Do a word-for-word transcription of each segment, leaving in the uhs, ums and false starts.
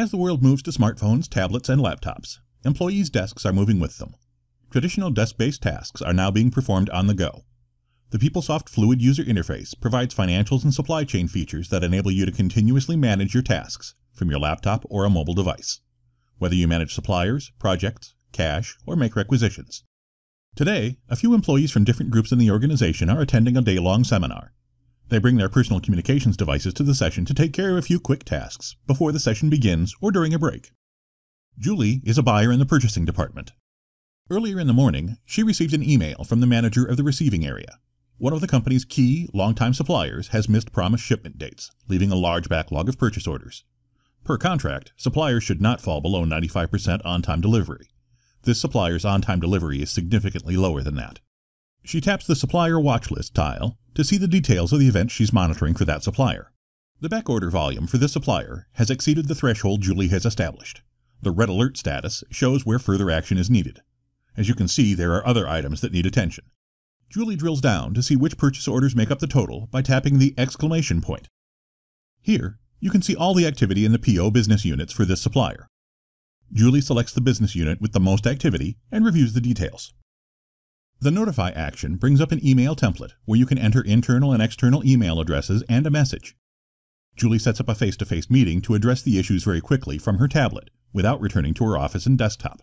As the world moves to smartphones, tablets, and laptops, employees' desks are moving with them. Traditional desk-based tasks are now being performed on the go. The PeopleSoft Fluid User Interface provides financials and supply chain features that enable you to continuously manage your tasks from your laptop or a mobile device, whether you manage suppliers, projects, cash, or make requisitions. Today, a few employees from different groups in the organization are attending a day-long seminar. They bring their personal communications devices to the session to take care of a few quick tasks before the session begins or during a break. Julie is a buyer in the purchasing department. Earlier in the morning, she received an email from the manager of the receiving area. One of the company's key, longtime suppliers has missed promised shipment dates, leaving a large backlog of purchase orders. Per contract, suppliers should not fall below ninety-five percent on-time delivery. This supplier's on-time delivery is significantly lower than that. She taps the Supplier Watch List tile to see the details of the event she's monitoring for that supplier. The backorder volume for this supplier has exceeded the threshold Julie has established. The red alert status shows where further action is needed. As you can see, there are other items that need attention. Julie drills down to see which purchase orders make up the total by tapping the exclamation point. Here, you can see all the activity in the P O business units for this supplier. Julie selects the business unit with the most activity and reviews the details. The Notify action brings up an email template where you can enter internal and external email addresses and a message. Julie sets up a face-to-face meeting to address the issues very quickly from her tablet without returning to her office and desktop.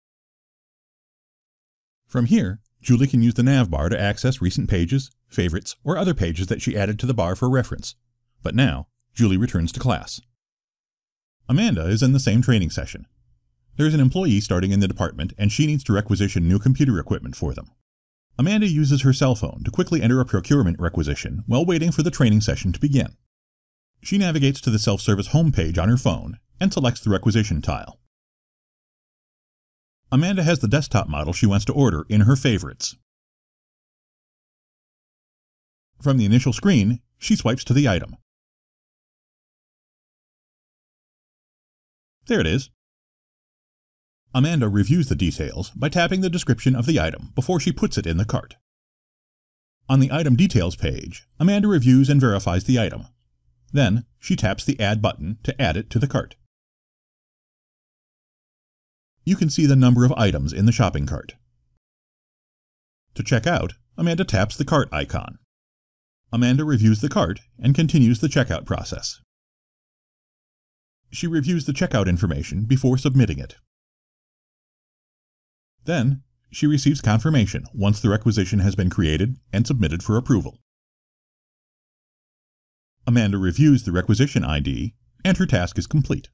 From here, Julie can use the nav bar to access recent pages, favorites, or other pages that she added to the bar for reference. But now, Julie returns to class. Amanda is in the same training session. There is an employee starting in the department and she needs to requisition new computer equipment for them. Amanda uses her cell phone to quickly enter a procurement requisition while waiting for the training session to begin. She navigates to the self-service homepage on her phone and selects the requisition tile. Amanda has the desktop model she wants to order in her favorites. From the initial screen, she swipes to the item. There it is. Amanda reviews the details by tapping the description of the item before she puts it in the cart. On the Item Details page, Amanda reviews and verifies the item. Then, she taps the Add button to add it to the cart. You can see the number of items in the shopping cart. To check out, Amanda taps the cart icon. Amanda reviews the cart and continues the checkout process. She reviews the checkout information before submitting it. Then, she receives confirmation once the requisition has been created and submitted for approval. Amanda reviews the requisition I D, and her task is complete.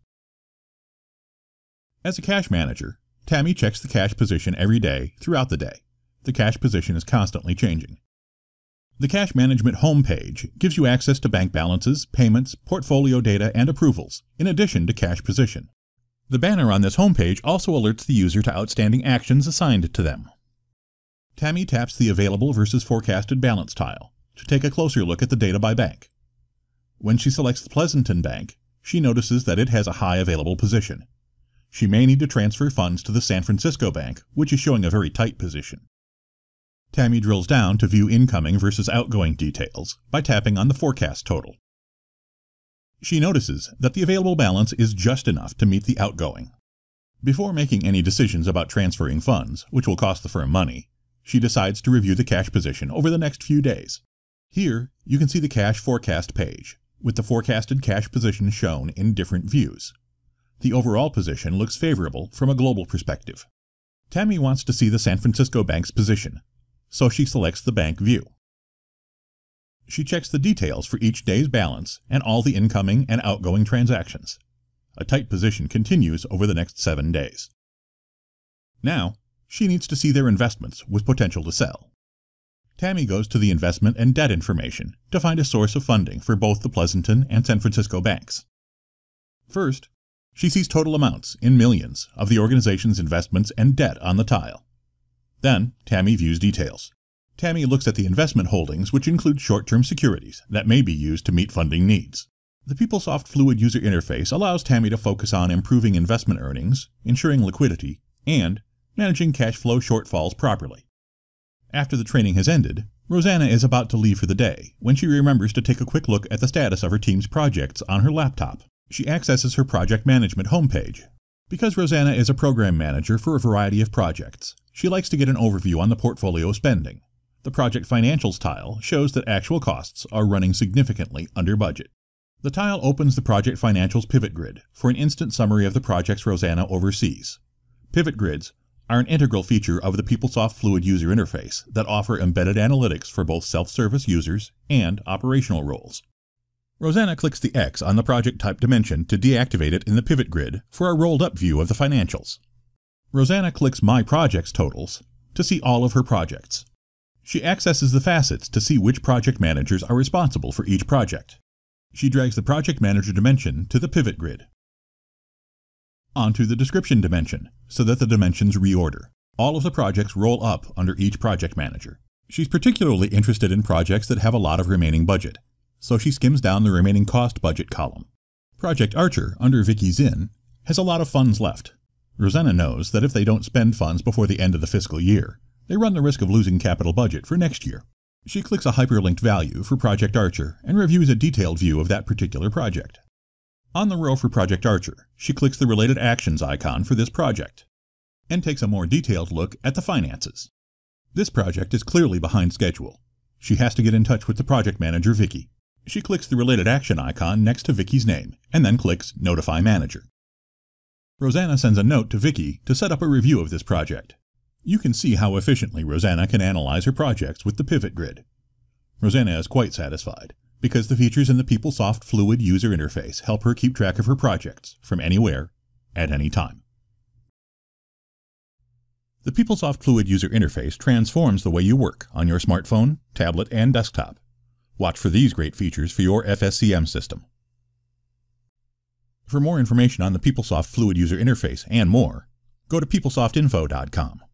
As a cash manager, Tammy checks the cash position every day throughout the day. The cash position is constantly changing. The Cash Management homepage gives you access to bank balances, payments, portfolio data, and approvals, in addition to cash position. The banner on this homepage also alerts the user to outstanding actions assigned to them. Tammy taps the Available versus Forecasted Balance tile to take a closer look at the data by bank. When she selects the Pleasanton Bank, she notices that it has a high available position. She may need to transfer funds to the San Francisco Bank, which is showing a very tight position. Tammy drills down to view incoming versus outgoing details by tapping on the forecast total. She notices that the available balance is just enough to meet the outgoing. Before making any decisions about transferring funds, which will cost the firm money, she decides to review the cash position over the next few days. Here, you can see the cash forecast page, with the forecasted cash position shown in different views. The overall position looks favorable from a global perspective. Tammy wants to see the San Francisco Bank's position, so she selects the bank view. She checks the details for each day's balance and all the incoming and outgoing transactions. A tight position continues over the next seven days. Now, she needs to see their investments with potential to sell. Tammy goes to the investment and debt information to find a source of funding for both the Pleasanton and San Francisco banks. First, she sees total amounts in millions of the organization's investments and debt on the tile. Then, Tammy views details. Tammy looks at the investment holdings, which include short-term securities that may be used to meet funding needs. The PeopleSoft Fluid User Interface allows Tammy to focus on improving investment earnings, ensuring liquidity, and managing cash flow shortfalls properly. After the training has ended, Rosanna is about to leave for the day when she remembers to take a quick look at the status of her team's projects on her laptop. She accesses her project management homepage. Because Rosanna is a program manager for a variety of projects, she likes to get an overview on the portfolio spending. The Project Financials tile shows that actual costs are running significantly under budget. The tile opens the Project Financials pivot grid for an instant summary of the projects Rosanna oversees. Pivot grids are an integral feature of the PeopleSoft Fluid User Interface that offer embedded analytics for both self-service users and operational roles. Rosanna clicks the X on the project type dimension to deactivate it in the pivot grid for a rolled-up view of the financials. Rosanna clicks My Projects Totals to see all of her projects. She accesses the facets to see which project managers are responsible for each project. She drags the Project Manager dimension to the pivot grid. Onto the Description dimension, so that the dimensions reorder. All of the projects roll up under each project manager. She's particularly interested in projects that have a lot of remaining budget, so she skims down the remaining cost budget column. Project Archer, under Vicky Zinn, has a lot of funds left. Rosanna knows that if they don't spend funds before the end of the fiscal year, they run the risk of losing capital budget for next year. She clicks a hyperlinked value for Project Archer and reviews a detailed view of that particular project. On the row for Project Archer, she clicks the Related Actions icon for this project and takes a more detailed look at the finances. This project is clearly behind schedule. She has to get in touch with the project manager, Vicky. She clicks the Related Action icon next to Vicky's name and then clicks Notify Manager. Rosanna sends a note to Vicky to set up a review of this project. You can see how efficiently Rosanna can analyze her projects with the pivot grid. Rosanna is quite satisfied because the features in the PeopleSoft Fluid User Interface help her keep track of her projects from anywhere, at any time. The PeopleSoft Fluid User Interface transforms the way you work on your smartphone, tablet, and desktop. Watch for these great features for your F S C M system. For more information on the PeopleSoft Fluid User Interface and more, go to PeopleSoft Info dot com.